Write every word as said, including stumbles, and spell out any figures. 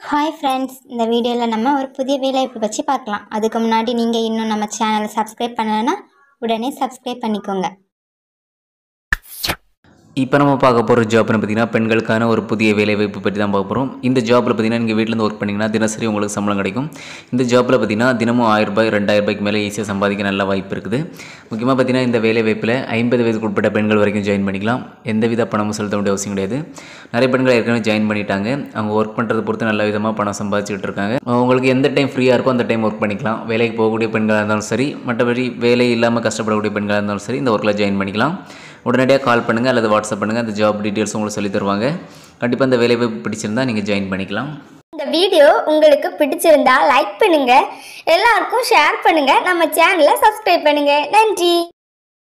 Hi friends, இந்த வீடியோவில் நம்ம ஒரு புதிய வேலைவாய்ப்பு பற்றி பார்க்கலாம். அதுக்கு முன்னாடி நீங்கள் இன்னும் நம்ம சேனலை சப்ஸ்கிரைப் பண்ணலைன்னா உடனே சப்ஸ்கிரைப் பண்ணிக்கோங்க. இப்போ நம்ம பார்க்க போகிற ஜாப்னு பார்த்தீங்கன்னா பெண்களுக்கான ஒரு புதிய வேலைவாய்ப்பு பற்றி தான் பார்க்க போகிறோம். இந்த ஜாப்பில் பார்த்தீங்கன்னா நீங்கள் வீட்டிலேருந்து ஒர்க் பண்ணிங்கன்னா தினசரி உங்களுக்கு சம்பளம் கிடைக்கும். இந்த ஜாப்பில் பார்த்தீங்கன்னா தினமும் ஆயிரம் ரூபாய் ரெண்டாயிரம் ரூபாய்க்கு மேலே ஈஸியாக சம்பாதிக்க நல்ல வாய்ப்பு இருக்குது. முக்கியமாக பார்த்தீங்கன்னா இந்த வேலைவாய்ப்பில் ஐம்பது வயதுக்கு உட்பட்ட பெண்கள் வரைக்கும் ஜாயின் பண்ணிக்கலாம். எந்தவித பணமும் செலுத்த வேண்டிய அவசியம் கிடையாது. நிறைய பெண்கள் ஏற்கனவே ஜாயின் பண்ணிட்டாங்க. அவங்க ஒர்க் பண்ணுறதை பொறுத்து நல்ல விதமாக பணம் சம்பாதிச்சுட்டு இருக்காங்க. உங்களுக்கு எந்த டைம் ஃப்ரீயாக இருக்கோ அந்த டைம் ஒர்க் பண்ணிக்கலாம். வேலைக்கு போகக்கூடிய பெண்களாக இருந்தாலும் சரி, மற்றபடி வேலை இல்லாமல் கஷ்டப்படக்கூடிய பெண்களாக இருந்தாலும் சரி இந்த ஒர்க்கில் ஜாயின் பண்ணிக்கலாம். உடனடியாக கால் பண்ணுங்கள் அல்லது வாட்ஸ்அப் பண்ணுங்கள். அந்த ஜாப் டீட்டெயில்ஸ் உங்களுக்கு சொல்லி தருவாங்க. கண்டிப்பாக இந்த வேலைவாய்ப்பு பிடிச்சிருந்தால் நீங்கள் ஜாயின் பண்ணிக்கலாம். இந்த வீடியோ உங்களுக்கு பிடிச்சிருந்தா லைக் பண்ணுங்கள், எல்லாருக்கும் ஷேர் பண்ணுங்கள், நம்ம சேனலை சப்ஸ்கிரைப் பண்ணுங்கள். நன்றி.